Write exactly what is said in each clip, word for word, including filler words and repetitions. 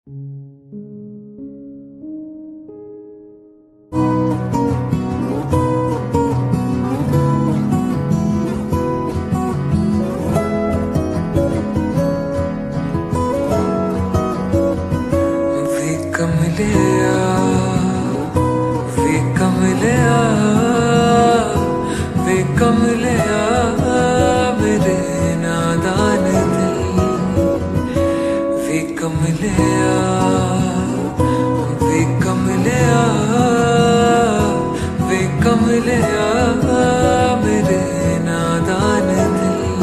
कमलिया वे कमलिया वे कमलिया मेरे नादान दिल वे कमलिया वे कमलिया वे कमलिया मेरे नादान दिल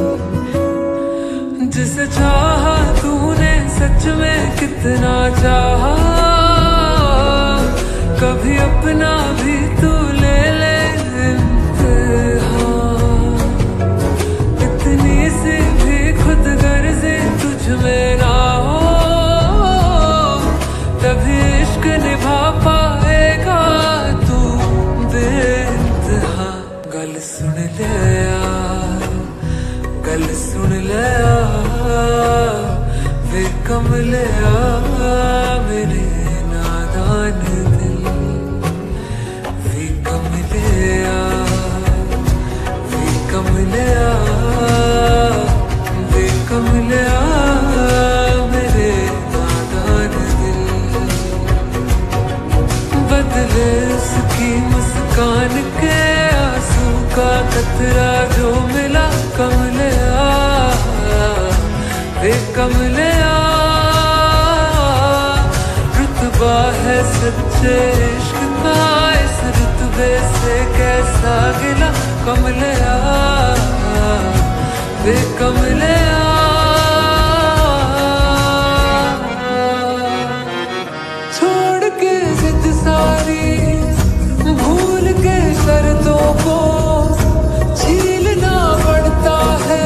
जिसे चाहा तूने सच में कितना चाहा कभी अपना भी तू ले ले इम्तिहान इतनी सी भी खुद गर्जी तुझ में ना हो तभी इश्क निभा पाएगा तू बेइंतहा गल सुन ले यार गल सुन ले यार वे कमलिया मेरे नादान दिल वे कमलिया वे कमलिया वे कमलिया मेरे नादान दिल बदले उसकी मुस्कान के आंसू का कतरा जो मिला कमलिया वे कमलिया रुतबा है सच्चे इश्क का इस रुतबे से कैसा गिला कमलिया वे कमलिया छोड़ के जिद सारी भूल के शर्तों को छीलना पड़ता है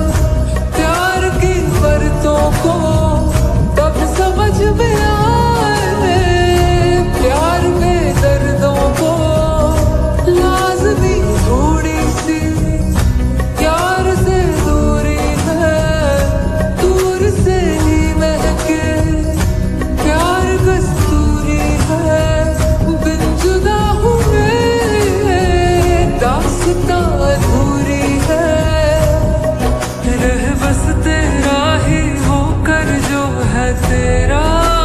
को तब समझ में आए प्यार में दर्दों को लाज़मी थोड़ी सी प्यार से दूरी है दूर से ही महके प्यार कस्तूरी है बिन जुदा हुए दास्तां अधूरी है रह बस तेरा ही तेरा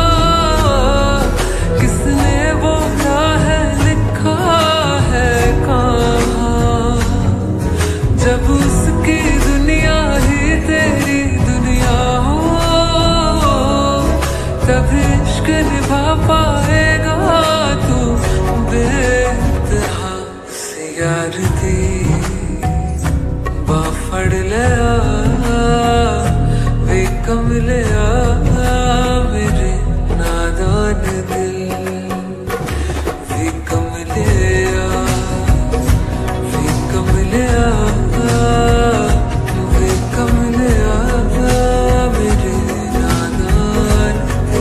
किसने बोला है लिखा है कहाँ जब उसकी दुनिया ही तेरी दुनिया हो तब इश्क निभा पाएगा तू बेइंतहा से यार दी बाफड़ लिया वे कमलिया मेरे नादान दिल वे कमलिया वे कमलिया वे कमलिया मेरे नादान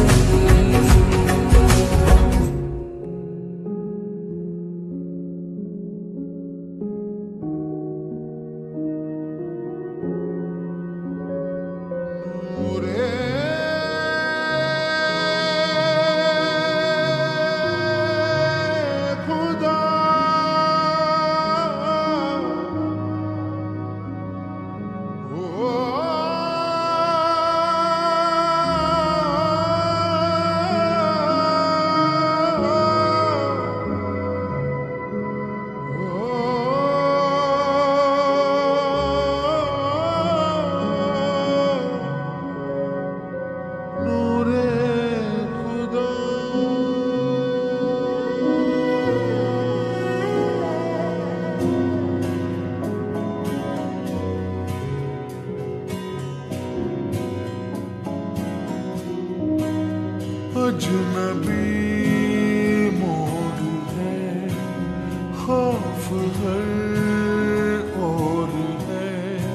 अजनबी मोड़ है खौफ हर और है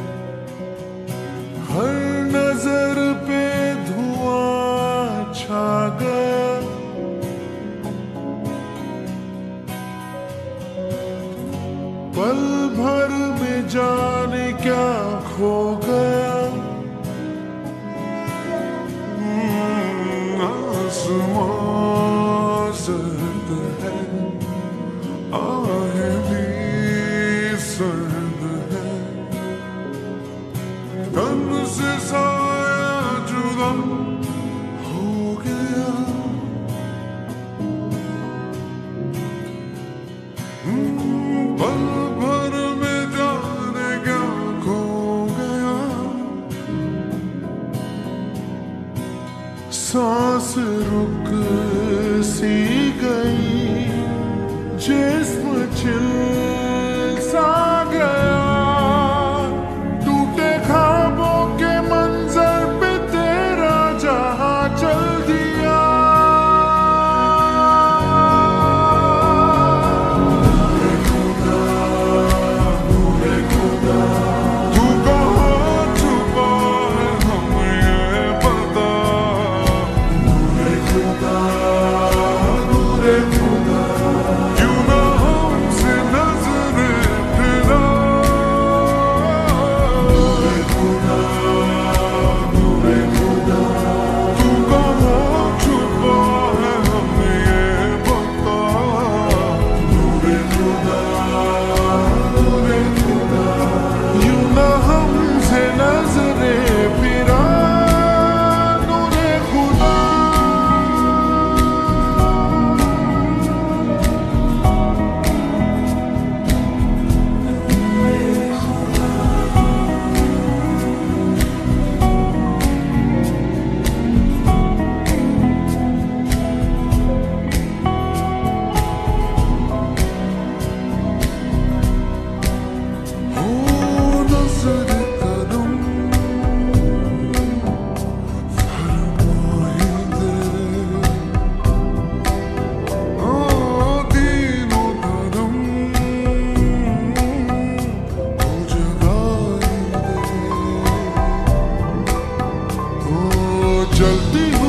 हर नजर पे धुआं छा गया पल भर में जाने क्या खो गया आसमां सर्द है, आहें भी सर्द है, तन से साया जुदा हो गया। पल भर में जाने क्या खो गया, सांस रुक सी गई, जिस्म छिल सा गया, टूटे ख्वाबों के मंजर पे तेरा जहां चल दिया। तू कहाँ छुपा है हमें ये पता, क्यों ना हमसे नजरें फिरा। तू कहाँ छुपा है हमें ये पता, क्यों ना हमसे नजरें फिरा। नूरे खुदा हो नज़र कदम फरमाए दे, ओ दीनो धर्म हो जगाए दे, ओ जलती